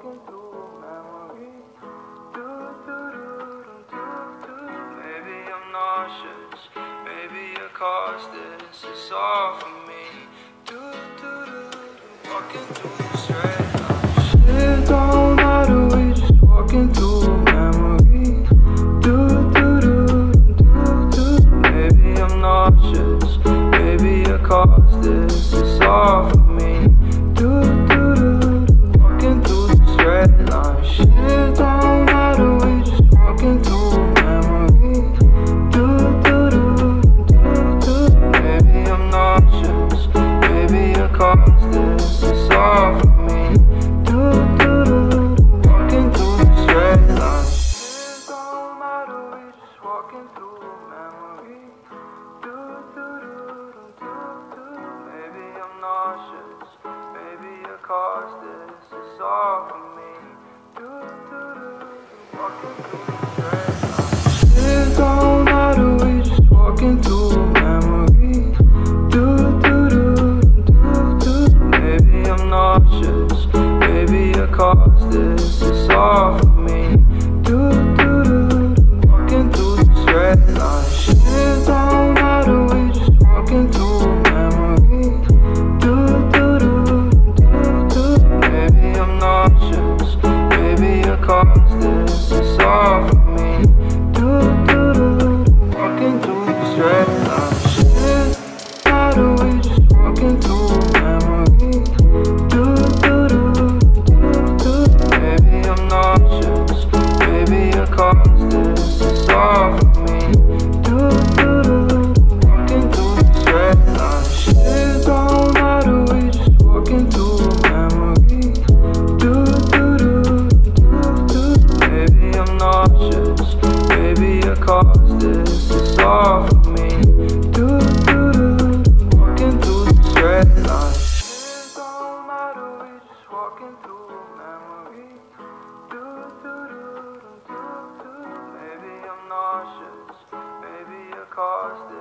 walking through a memory. Do, do, do, do, do, do. Maybe I'm nauseous, maybe a cause this is all for me. Do, do, do, do. Walking through the straight line. Shit don't matter, we just walking through a memory. Do, do, do, do, do. Maybe I'm nauseous, maybe a cause this is all for me. Do, do, do, do. Walking through the straight line. Shit don't matter, we just walking through a memory. Do, do, do, do, do. Maybe I'm nauseous, maybe a cause this is all for me. Do, do, do, do. Walking through the straight line. Shit don't matter, we just walking through a memory. Do, do, do, do, do, do. Maybe I'm nauseous, maybe a cause this is all for me. Do, do, do, do. Walking through the straight line. Shit don't matter, we just walking through a memory. Do, do, do, do, do. Maybe I'm nauseous, maybe a cause this is all for me. Do, do, do, do. Walking through the straight line. Shit don't matter, we just walking through a memory. Do, do, do, do, do. Maybe I'm nauseous, maybe a cause this is all for me. Do, do, do, do. Walking through the straight line. Shit matter, we just walking through a memory. Do, do, do, do, do. Maybe I'm nauseous, maybe a cause this is all for me. Do, do, do, do. Walking through the straight line. Shit don't matter, we just walking through a memory. Do, do, do, do, do. Maybe I'm nauseous, maybe a cause this is all for me. Do, do, do, do. Walking through the straight line. Shit don't matter, we just walking through a memory. Do, do, do, do, do, do. Maybe I'm nauseous, maybe a cause